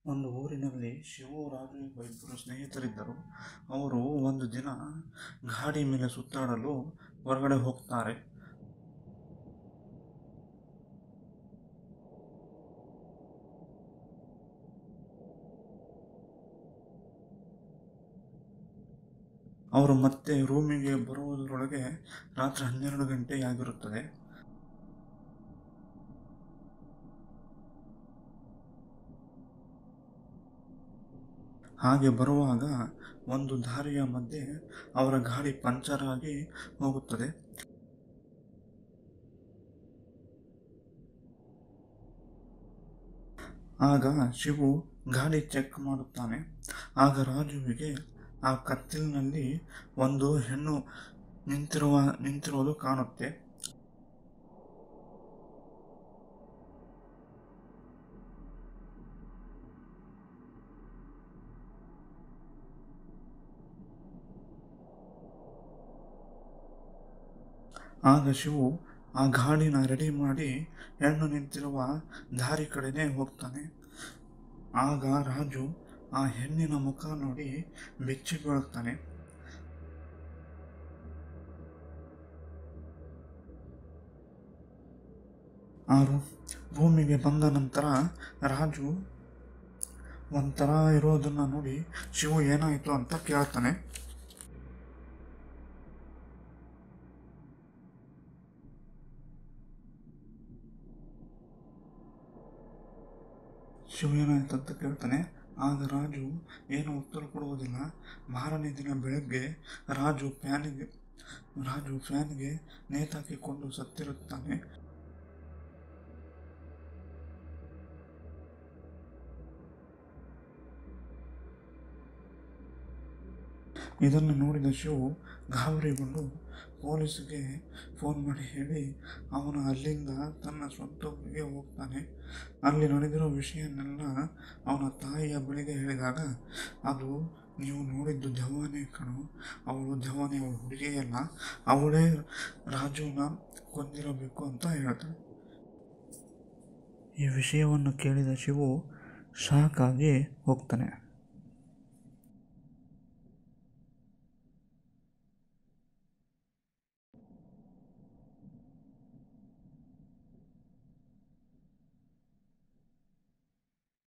ಒಂದು ಊರಿನಲ್ಲಿ ಶಿವು ರಾಜು ಎಂಬ ಇಬ್ಬರು ಸ್ನೇಹಿತರಿದ್ದರು. ಅವರು ಒಂದು ದಿನ ಗಾಡಿ ಮೇಲೆ ಸುತ್ತಾಡಲು ಹೊರಗಡೆ ಹೋಗ್ತಾರೆ. ಅವರು ಮತ್ತೆ ರೂಮಿಗೆ ಬರುವುದರೊಳಗೆ ರಾತ್ರಿ 12 ಗಂಟೆಯಾಗಿರುತ್ತದೆ. ಹಾಗೆ ಬರುವಾಗ ಒಂದು ದಾರಿಯ ಮಧ್ಯೆ ಅವರ ಗಾಡಿ ಪಂಚರ್ ಆಗಿ ಹೋಗುತ್ತದೆ. ಆಗ ಶಿವು ಗಾಡಿ ಚೆಕ್ ಮಾಡುತ್ತಾನೆ. ಆಗ ರಾಜುವಿಗೆ ಆ ಕತ್ತಲಿನಲ್ಲಿ ಒಂದು ಹೆಣ್ಣು ನಿಂತಿರುವುದು ಕಾಣುತ್ತೆ. ಆಗ ಶಿವು ಆ ಗಾಡಿನ ರೆಡಿ ಮಾಡಿ ಹೆಣ್ಣು ನಿಂತಿರುವ ದಾರಿ ಕಡೆನೇ ಹೋಗ್ತಾನೆ. ಆಗ ರಾಜು ಆ ಹೆಣ್ಣಿನ ಮುಖ ನೋಡಿ ಬೆಚ್ಚಿ ಬೀಳುತ್ತಾನೆ. ಆ ರೂಮಿಗೆ ಬಂದ ನಂತರ ರಾಜು ಒಂಥರ ಇರೋದನ್ನ ನೋಡಿ ಶಿವು ಏನಾಯಿತು ಅಂತ ಕೇಳ್ತಾನೆ. ಶಿವು ಏನಾಯ್ತು ಅಂತ ಕೇಳ್ತಾನೆ. ಆಗ ರಾಜು ಏನು ಉತ್ತರ ಕೊಡುವುದಿಲ್ಲ. ಮಾರನೇ ದಿನ ಬೆಳಗ್ಗೆ ರಾಜು ಫ್ಯಾನ್ಗೆ ನೇತಾಕಿಕೊಂಡು ಸತ್ತಿರುತ್ತಾನೆ. ಇದನ್ನು ನೋಡಿದ ಶಿವು ಗಾಬರಿಗೊಂಡು ಪೊಲೀಸ್ಗೆ ಫೋನ್ ಮಾಡಿ ಹೇಳಿ ಅವನು ಅಲ್ಲಿಂದ ತನ್ನ ಸ್ವಂತ ಊರಿಗೆ ಹೋಗ್ತಾನೆ. ಅಲ್ಲಿ ನಡೆದಿರೋ ವಿಷಯನೆಲ್ಲ ಅವನ ತಾಯಿಯ ಬಳಿಗೆ ಹೇಳಿದಾಗ, ಅದು ನೀವು ನೋಡಿದ್ದು ದೆವ್ವನೇ ಕಣೋ, ಅವಳು ದೆವ್ವನೇ, ಅವಳು ಹುಡುಗಿಯಲ್ಲ, ಅವಳೇ ರಾಜುನ ಕೊಂದಿರಬೇಕು ಅಂತ ಹೇಳ್ತಾಳೆ. ಈ ವಿಷಯವನ್ನು ಕೇಳಿದ ಶಿವು ಶಾಕ್ ಆಗಿ ಹೋಗ್ತಾನೆ.